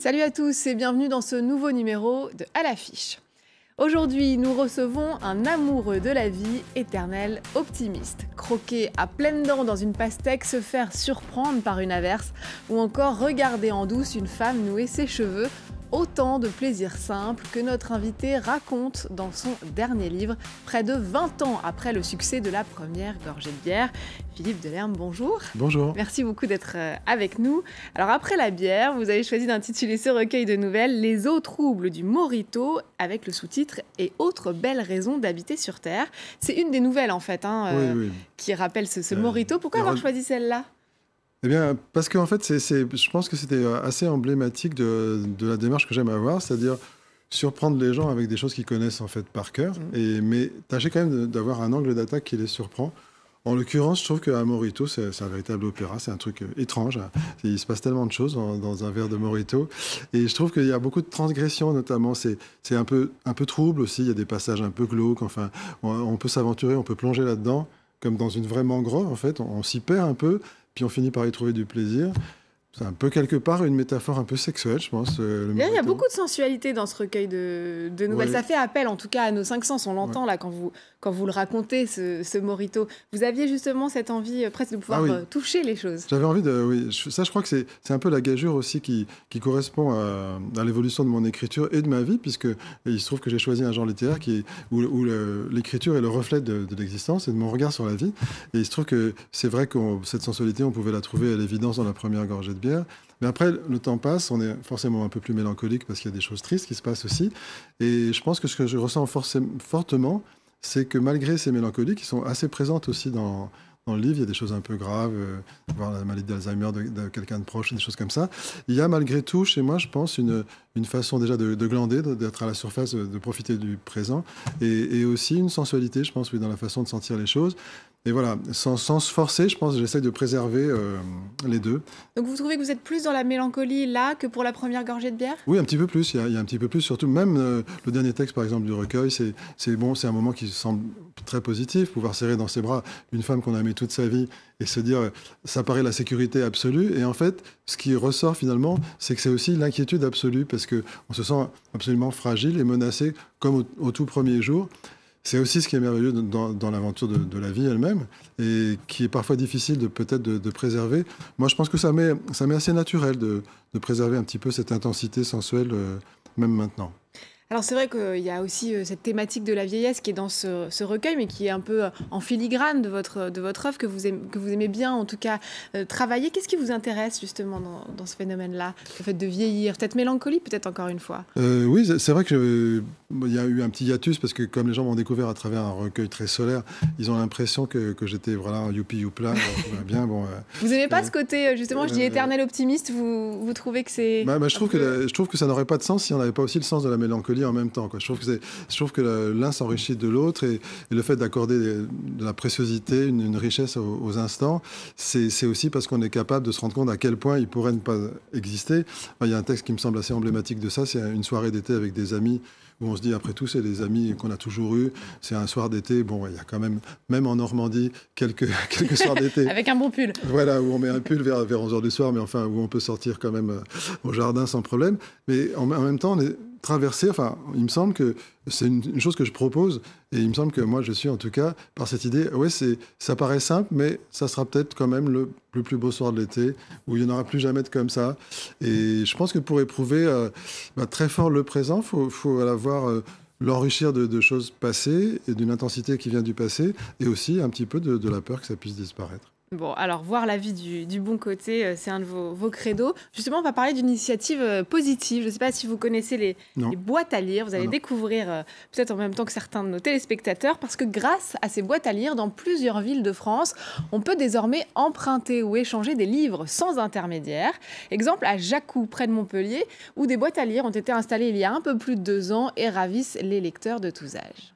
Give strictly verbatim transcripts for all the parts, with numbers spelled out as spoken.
Salut à tous et bienvenue dans ce nouveau numéro de À l'affiche. Aujourd'hui, nous recevons un amoureux de la vie, éternel optimiste. Croquer à pleines dents dans une pastèque, se faire surprendre par une averse ou encore regarder en douce une femme nouer ses cheveux. Autant de plaisirs simples que notre invité raconte dans son dernier livre, près de vingt ans après le succès de la première gorgée de bière. Philippe Delerme, bonjour. Bonjour. Merci beaucoup d'être avec nous. Alors après la bière, vous avez choisi d'intituler ce recueil de nouvelles « Les eaux troubles du Morito » avec le sous-titre « Et autres belles raisons d'habiter sur Terre ». C'est une des nouvelles en fait hein, oui, euh, oui. qui rappelle ce, ce euh, Morito. Pourquoi avoir choisi celle-là ? Eh bien, parce qu'en fait, c'est, c'est, je pense que c'était assez emblématique de, de la démarche que j'aime avoir, c'est-à-dire surprendre les gens avec des choses qu'ils connaissent en fait par cœur, mmh. et, mais tâcher quand même d'avoir un angle d'attaque qui les surprend. En l'occurrence, je trouve qu'un Morito, c'est, c'est un véritable opéra, c'est un truc étrange. Il se passe tellement de choses dans, dans un verre de Morito. Et je trouve qu'il y a beaucoup de transgressions, notamment. C'est, c'est un, peu, un peu trouble aussi, il y a des passages un peu glauques. Enfin, on, on peut s'aventurer, on peut plonger là-dedans, comme dans une vraie mangrove, en fait. On, on s'y perd un peu, puis on finit par y trouver du plaisir. C'est un peu quelque part une métaphore un peu sexuelle, je pense. Euh, il y a beaucoup de sensualité dans ce recueil de, de nouvelles. Ouais. Ça fait appel, en tout cas, à nos cinq sens. On l'entend ouais. là quand vous, quand vous le racontez, ce, ce Morito. Vous aviez justement cette envie euh, presque de pouvoir ah, oui. euh, toucher les choses. J'avais envie de... Oui, ça, je crois que c'est, c'est un peu la gageure aussi qui, qui correspond à, à l'évolution de mon écriture et de ma vie, puisque il se trouve que j'ai choisi un genre littéraire qui, où, où le, l'écriture est le reflet de, de l'existence et de mon regard sur la vie. Et il se trouve que c'est vrai que cette sensualité, on pouvait la trouver à l'évidence dans la première gorgée de bière. Mais après, le temps passe, on est forcément un peu plus mélancolique parce qu'il y a des choses tristes qui se passent aussi. Et je pense que ce que je ressens fortement, c'est que malgré ces mélancolies qui sont assez présentes aussi dans, dans le livre, il y a des choses un peu graves, euh, voir la maladie d'Alzheimer de, de quelqu'un de proche, des choses comme ça. Il y a malgré tout, chez moi, je pense, une, une façon déjà de, de glander, d'être à la surface, de profiter du présent. Et, et aussi une sensualité, je pense, oui, dans la façon de sentir les choses. Et voilà, sans, sans se forcer, je pense, j'essaie de préserver euh, les deux. Donc vous trouvez que vous êtes plus dans la mélancolie là que pour la première gorgée de bière ? Oui, un petit peu plus. Il y a, il y a un petit peu plus, surtout même euh, le dernier texte, par exemple, du recueil, c'est, c'est bon, c'est un moment qui semble très positif, pouvoir serrer dans ses bras une femme qu'on a aimée toute sa vie et se dire, ça paraît la sécurité absolue. Et en fait, ce qui ressort finalement, c'est que c'est aussi l'inquiétude absolue parce que on se sent absolument fragile et menacé comme au, au tout premier jour. C'est aussi ce qui est merveilleux dans, dans l'aventure de, de la vie elle-même et qui est parfois difficile de peut-être de, de préserver. Moi, je pense que ça m'est, ça m'est assez naturel de, de préserver un petit peu cette intensité sensuelle, euh, même maintenant. Alors c'est vrai qu'il y a aussi cette thématique de la vieillesse qui est dans ce, ce recueil, mais qui est un peu en filigrane de votre, de votre œuvre, que vous, aimez, que vous aimez bien en tout cas euh, travailler. Qu'est-ce qui vous intéresse justement dans, dans ce phénomène-là, le fait de vieillir ? Peut-être mélancolie, peut-être encore une fois. euh, Oui, c'est vrai qu'il y a eu un petit hiatus, parce que comme les gens m'ont découvert à travers un recueil très solaire, ils ont l'impression que, que j'étais voilà, un youpi youpla. bien, bon, euh, vous n'aimez pas euh, ce côté, justement, je dis éternel optimiste, vous, vous trouvez que c'est... Bah, bah, je, trouve que la, je trouve que ça n'aurait pas de sens si on n'avait pas aussi le sens de la mélancolie en même temps, quoi. Je trouve que, c'est, je trouve que l'un s'enrichit de l'autre et, et le fait d'accorder de la préciosité, une, une richesse aux, aux instants, c'est, c'est aussi parce qu'on est capable de se rendre compte à quel point il pourrait ne pas exister. Enfin, il y a un texte qui me semble assez emblématique de ça, c'est une soirée d'été avec des amis où on se dit, après tout, c'est des amis qu'on a toujours eus. C'est un soir d'été, bon, il ouais, y a quand même, même en Normandie, quelques, quelques soirs d'été. Avec un bon pull. Voilà, où on met un pull vers, vers onze heures du soir, mais enfin, où on peut sortir quand même euh, au jardin sans problème. Mais en, en même temps, on est traversé, enfin, il me semble que c'est une, une chose que je propose, et il me semble que moi, je suis en tout cas, par cette idée, ouais, c'est, ça paraît simple, mais ça sera peut-être quand même le, le plus beau soir de l'été, où il n'y en aura plus jamais de comme ça. Et je pense que pour éprouver euh, bah, très fort le présent, il faut, faut avoir... Euh, l'enrichir de, de choses passées et d'une intensité qui vient du passé, et aussi un petit peu de, de la peur que ça puisse disparaître. Bon, alors, voir la vie du, du bon côté, c'est un de vos, vos credos. Justement, on va parler d'une initiative positive. Je ne sais pas si vous connaissez les, les boîtes à lire. Vous allez ah découvrir, euh, peut-être en même temps que certains de nos téléspectateurs, parce que grâce à ces boîtes à lire, dans plusieurs villes de France, on peut désormais emprunter ou échanger des livres sans intermédiaire. Exemple à Jacou, près de Montpellier, où des boîtes à lire ont été installées il y a un peu plus de deux ans et ravissent les lecteurs de tous âges.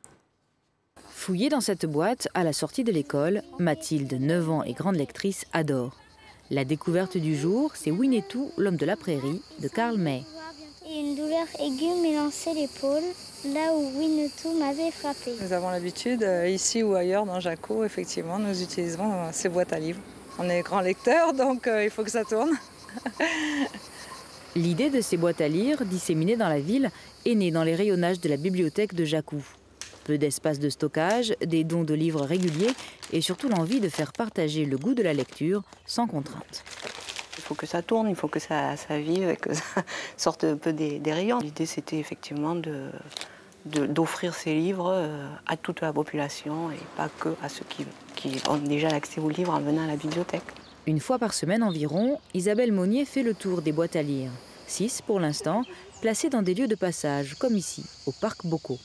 Fouillée dans cette boîte, à la sortie de l'école, Mathilde, neuf ans et grande lectrice, adore. La découverte du jour, c'est Winnetou, l'homme de la prairie, de Karl May. Et une douleur aiguë m'élançait l'épaule, là où Winnetou m'avait frappé. Nous avons l'habitude, euh, ici ou ailleurs, dans Jacou, effectivement, nous utilisons euh, ces boîtes à livres. On est grands lecteurs, donc euh, il faut que ça tourne. L'idée de ces boîtes à lire, disséminées dans la ville, est née dans les rayonnages de la bibliothèque de Jacou. Peu d'espace de stockage, des dons de livres réguliers et surtout l'envie de faire partager le goût de la lecture sans contrainte. Il faut que ça tourne, il faut que ça, ça vive et que ça sorte un peu des, des rayons. L'idée, c'était effectivement de, de, d'offrir ces livres à toute la population et pas que à ceux qui, qui ont déjà l'accès aux livres en venant à la bibliothèque. Une fois par semaine environ, Isabelle Monnier fait le tour des boîtes à lire. Six pour l'instant, placées dans des lieux de passage, comme ici, au parc Bocaux.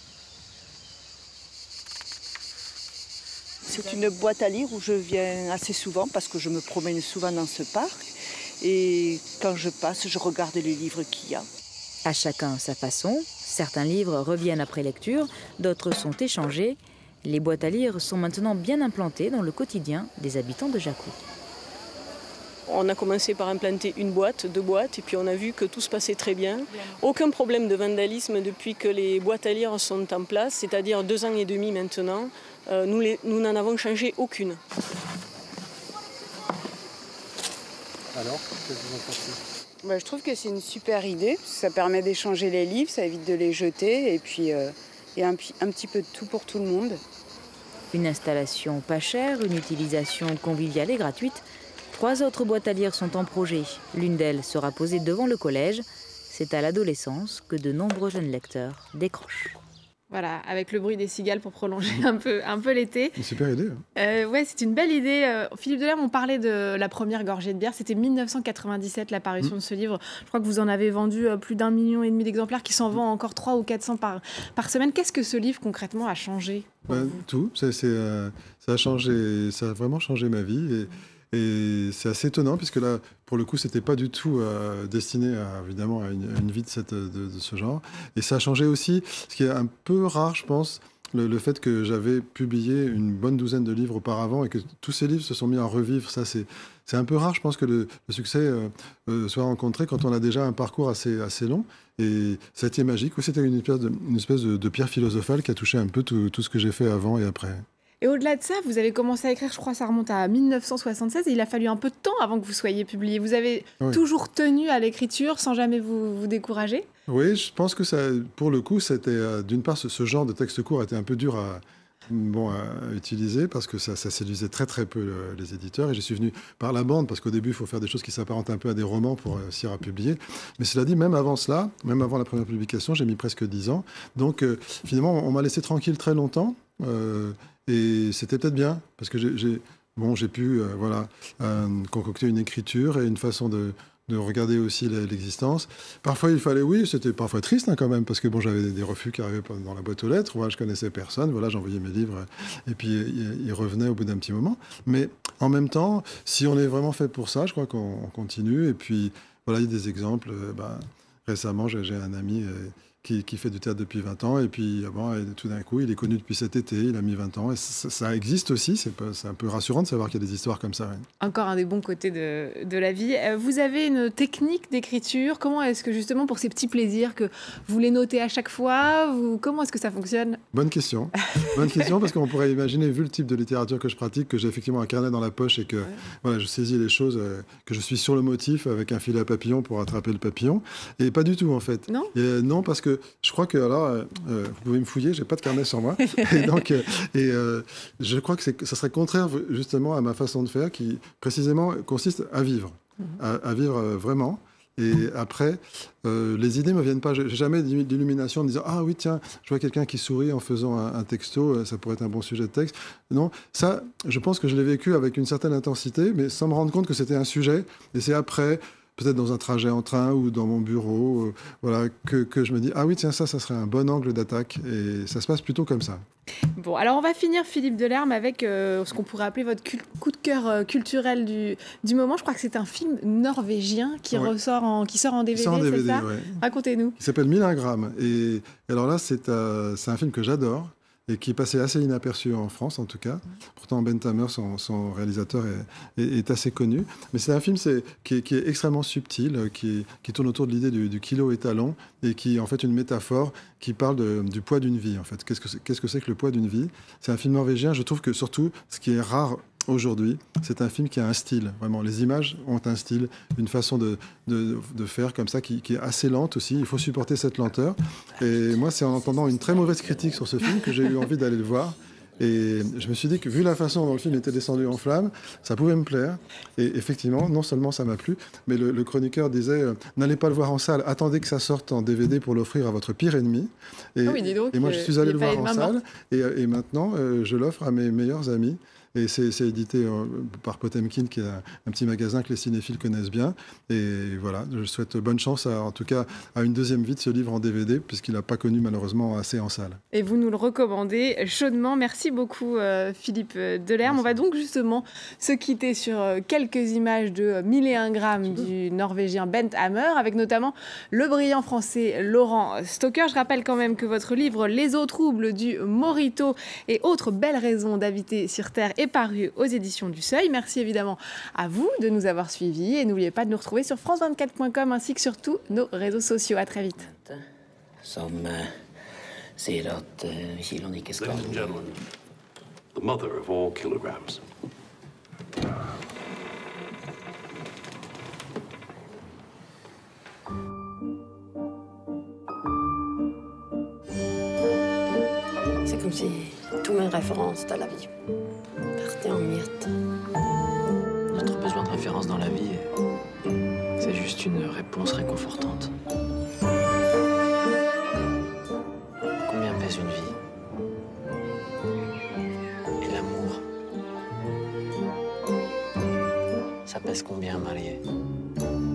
C'est une boîte à lire où je viens assez souvent parce que je me promène souvent dans ce parc. Et quand je passe, je regarde les livres qu'il y a. À chacun sa façon. Certains livres reviennent après lecture, d'autres sont échangés. Les boîtes à lire sont maintenant bien implantées dans le quotidien des habitants de Jacou. On a commencé par implanter une boîte, deux boîtes, et puis on a vu que tout se passait très bien. Aucun problème de vandalisme depuis que les boîtes à lire sont en place, c'est-à-dire deux ans et demi maintenant. Euh, nous, les, nous n'en avons changé aucune. Alors, qu'est-ce que vous en pensez ? Bah, je trouve que c'est une super idée. Ça permet d'échanger les livres, ça évite de les jeter, et puis euh, il y a un, un petit peu de tout pour tout le monde. Une installation pas chère, une utilisation conviviale et gratuite. Trois autres boîtes à lire sont en projet. L'une d'elles sera posée devant le collège. C'est à l'adolescence que de nombreux jeunes lecteurs décrochent. Voilà, avec le bruit des cigales pour prolonger un peu, un peu l'été. Une super idée. Euh, ouais, c'est une belle idée. Euh, Philippe Delerme, on parlait de la première gorgée de bière. C'était mille neuf cent quatre-vingt-dix-sept, l'apparition mmh. de ce livre. Je crois que vous en avez vendu euh, plus d'un million et demi d'exemplaires, qui s'en vendent encore trois ou quatre cents par, par semaine. Qu'est-ce que ce livre, concrètement, a changé pour ben, vous ? Tout. C'est, c'est, euh, ça, a changé, ça a vraiment changé ma vie. Et... Et c'est assez étonnant, puisque là, pour le coup, c'était pas du tout euh, destiné, à, évidemment, à une, à une vie de, cette, de, de ce genre. Et ça a changé aussi, ce qui est un peu rare, je pense, le, le fait que j'avais publié une bonne douzaine de livres auparavant et que tous ces livres se sont mis à revivre. Ça, c'est, c'est un peu rare, je pense, que le, le succès euh, euh, soit rencontré quand on a déjà un parcours assez, assez long. Et ça a été magique. Ou c'était une espèce, de, une espèce de, de pierre philosophale qui a touché un peu tout, tout ce que j'ai fait avant et après. Et au-delà de ça, vous avez commencé à écrire, je crois que ça remonte à mille neuf cent soixante-seize, et il a fallu un peu de temps avant que vous soyez publié. Vous avez oui. toujours tenu à l'écriture sans jamais vous, vous décourager ? Oui, je pense que ça, pour le coup, c'était, euh, d'une part, ce, ce genre de texte court était un peu dur à, bon, à utiliser parce que ça, ça séduisait très très peu euh, les éditeurs. Et je suis venu par la bande parce qu'au début, il faut faire des choses qui s'apparentent un peu à des romans pour réussir à publier. Mais cela dit, même avant cela, même avant la première publication, j'ai mis presque dix ans. Donc, euh, finalement, on m'a laissé tranquille très longtemps. Euh, Et c'était peut-être bien, parce que j'ai, j'ai, bon, j'ai pu euh, voilà, euh, concocter une écriture et une façon de, de regarder aussi l'existence. Parfois, il fallait, oui, c'était parfois triste hein, quand même, parce que bon, j'avais des refus qui arrivaient dans la boîte aux lettres. Voilà, je connaissais personne, voilà, j'envoyais mes livres, et puis ils revenaient au bout d'un petit moment. Mais en même temps, si on est vraiment fait pour ça, je crois qu'on continue. Et puis, voilà, il y a des exemples. Euh, bah, récemment, j'ai, j'ai un ami... Euh, Qui, qui fait du théâtre depuis vingt ans, et puis bon, et tout d'un coup, il est connu depuis cet été, il a mis vingt ans, et ça, ça existe aussi, c'est, pas, c'est un peu rassurant de savoir qu'il y a des histoires comme ça. Ouais. Encore un des bons côtés de, de la vie. Vous avez une technique d'écriture, comment est-ce que justement, pour ces petits plaisirs, que vous les notez à chaque fois, vous, comment est-ce que ça fonctionne ? Bonne question, bonne question, parce qu'on pourrait imaginer, vu le type de littérature que je pratique, que j'ai effectivement un carnet dans la poche, et que ouais. voilà, je saisis les choses, euh, que je suis sur le motif, avec un filet à papillon pour attraper le papillon, et pas du tout en fait. Non, et, euh, non parce que je crois que, alors, euh, vous pouvez me fouiller, j'ai pas de carnet sur moi. Et donc, euh, et, euh, je crois que c'est, ça serait contraire, justement, à ma façon de faire, qui, précisément, consiste à vivre. Mmh. À, à vivre euh, vraiment. Et après, euh, les idées me viennent pas. J'ai jamais d'illumination en me disant « Ah oui, tiens, je vois quelqu'un qui sourit en faisant un, un texto, ça pourrait être un bon sujet de texte. » Non, ça, je pense que je l'ai vécu avec une certaine intensité, mais sans me rendre compte que c'était un sujet. Et c'est après... peut-être dans un trajet en train ou dans mon bureau, euh, voilà, que, que je me dis « Ah oui, tiens, ça, ça serait un bon angle d'attaque. » Et ça se passe plutôt comme ça. Bon, alors on va finir, Philippe Delerme, avec euh, ce qu'on pourrait appeler votre cul- coup de cœur euh, culturel du, du moment. Je crois que c'est un film norvégien qui, ouais. ressort en, qui sort en D V D, en D V D, c'est ça ouais. Racontez-nous. Il s'appelle mille un grammes. Et alors là, c'est, euh, c'est un film que j'adore. Et qui est passé assez inaperçu en France, en tout cas. Pourtant, Ben Tamer, son, son réalisateur, est, est, est assez connu. Mais c'est un film c'est, qui, est, qui est extrêmement subtil, qui, qui tourne autour de l'idée du, du kilo étalon, et qui est en fait une métaphore qui parle de, du poids d'une vie, en fait. Qu'est-ce que c'est, qu'est-ce que c'est que le poids d'une vie ? C'est un film norvégien. Je trouve que, surtout, ce qui est rare aujourd'hui, c'est un film qui a un style. Vraiment, les images ont un style, une façon de, de, de faire comme ça qui, qui est assez lente aussi. Il faut supporter cette lenteur. Et moi, c'est en entendant une très mauvaise critique sur ce film que j'ai eu envie d'aller le voir. Et je me suis dit que vu la façon dont le film était descendu en flammes, ça pouvait me plaire. Et effectivement, non seulement ça m'a plu, mais le, le chroniqueur disait euh, n'allez pas le voir en salle, attendez que ça sorte en D V D pour l'offrir à votre pire ennemi. Et, oh oui, dis donc, et moi, je suis allé le voir en salle. Et, et maintenant, euh, je l'offre à mes meilleurs amis. Et c'est édité euh, par Potemkin, qui est un, un petit magasin que les cinéphiles connaissent bien. Et voilà, je souhaite bonne chance, à, en tout cas, à une deuxième vie de ce livre en D V D, puisqu'il n'a pas connu malheureusement assez en salle. Et vous nous le recommandez chaudement. Merci beaucoup, euh, Philippe Delerme. On va donc justement se quitter sur euh, quelques images de mille et un grammes du Norvégien Bent Hamer, avec notamment le brillant Français Laurent Stocker. Je rappelle quand même que votre livre « Les eaux troubles du Morito et autres belles raisons d'habiter sur Terre » est paru aux éditions du Seuil. Merci évidemment à vous de nous avoir suivis et n'oubliez pas de nous retrouver sur france vingt-quatre point com ainsi que sur tous nos réseaux sociaux. À très vite. Som ser att kilon icke ska... Ladies and gentlemen, the mother of all kilograms. C'est comme si toutes mes références dans la vie partaient en miettes. Notre besoin de référence dans la vie, c'est juste une réponse réconfortante. Combien pèse une vie? Et l'amour? Ça pèse combien, marié?